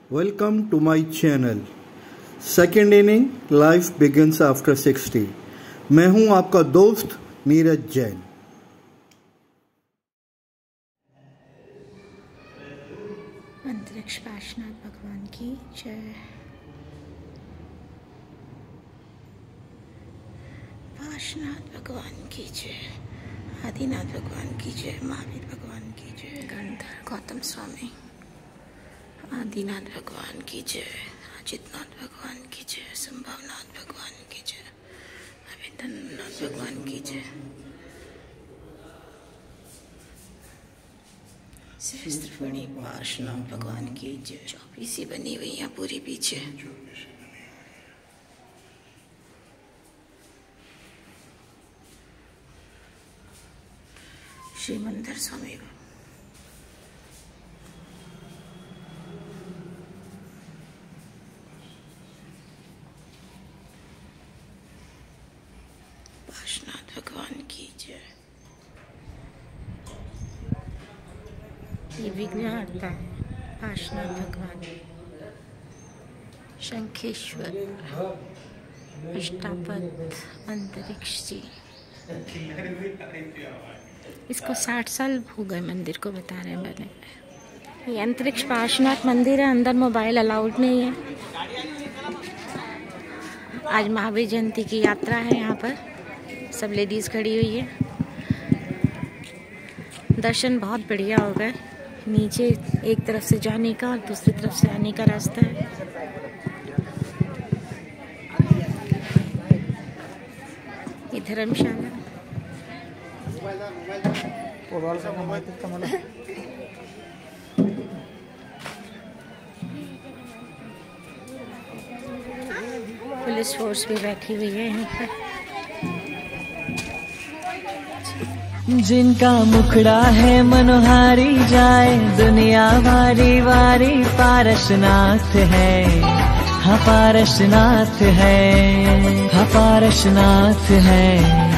Welcome to my channel. Second inning life begins after 60. मैं हूं आपका दोस्त नीरज जैन। अंतरिक्ष पाशनाथ भगवान की जय। पाशनाथ भगवान की जय। आदिनाथ भगवान की जय। महावीर भगवान की जय। गणधर गौतम स्वामी। आदिनाथ भगवान की जय। अजितनाथ भगवान की जय। संभवनाथ भगवान की जय। अभिधननाथ भगवान की जय। सहस्त्रफणी पाशनाथ भगवान की जय। 24 बनी हुई है पूरी पीछे। श्रीमंदर स्वामी पाशनाथ भगवान की जय। ये विघ्नहर्ता है पाशनाथ भगवान। शंखेश्वर अष्टापद अंतरिक्ष जी। इसको 60 साल हो गए मंदिर को, बता रहे हैं बने। ये अंतरिक्ष पाशनाथ मंदिर है। अंदर मोबाइल अलाउड नहीं है। आज महावीर जयंती की यात्रा है। यहाँ पर सब लेडीज खड़ी हुई है। दर्शन बहुत बढ़िया हो गए। नीचे एक तरफ से जाने का और दूसरी तरफ से आने का रास्ता है। ये धर्मशाला। पुलिस फोर्स भी बैठी हुई है यहाँ पर। जिनका मुखड़ा है मनोहारी जाए दुनिया वारी वारी पारसनाथ है। हाँ पारसनाथ है। हाँ पारसनाथ है।